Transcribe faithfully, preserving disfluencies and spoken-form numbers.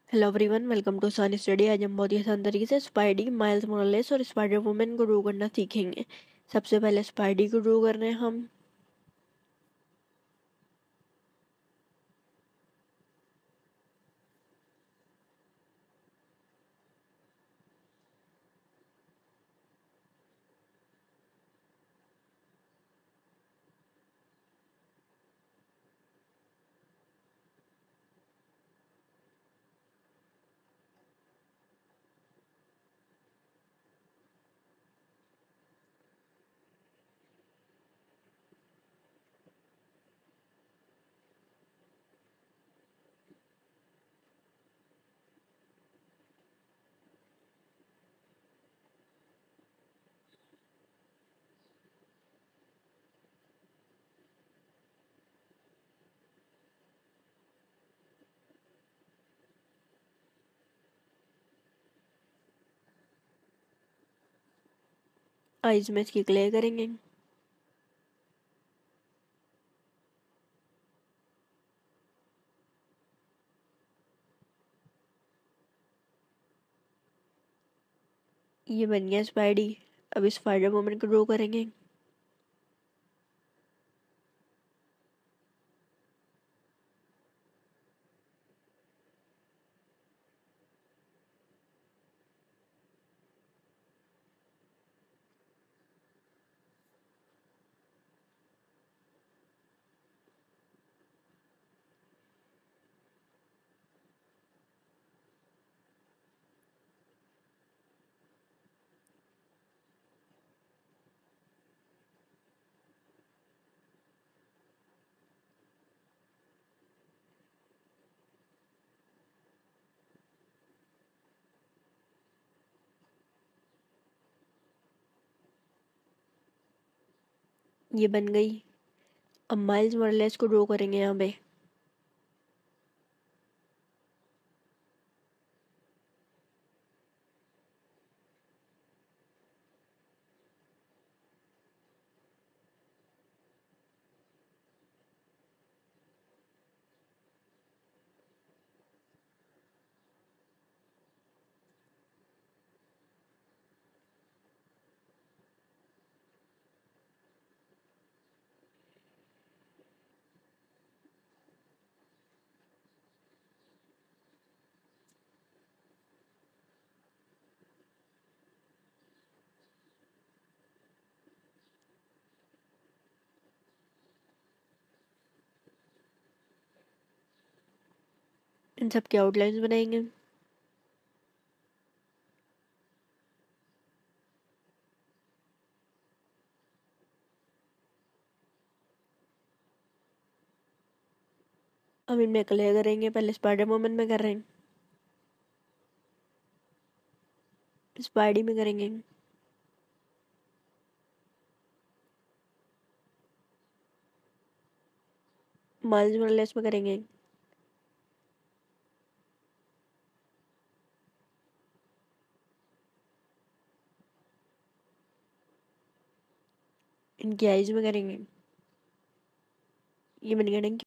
Hello everyone, welcome to sun study. आज हम बहुत ही आसान तरीके से स्पाइडी, माइल्स मोरालेस और स्पाइडर वुमन को ड्रॉ करना सीखेंगे। सबसे पहले स्पाइडी को ड्रॉ कर रहे हैं हम। आइज में इसकी क्लियर करेंगे। ये बन गया स्पाइडी। अब स्पाइडर वुमन को ड्रॉ करेंगे। ये बन गई। अब माइल्स मोरालेस को ड्रॉ करेंगे यहाँ पे। इन सब की आउटलाइंस बनाएंगे। अब इनमें क्लियर करेंगे। पहले स्पाइडर वुमन में कर रहे हैं, स्पाइडी में करेंगे, माइल्स मोरालेस में करेंगे, इनकी आइज में करेंगे। ये बन गया।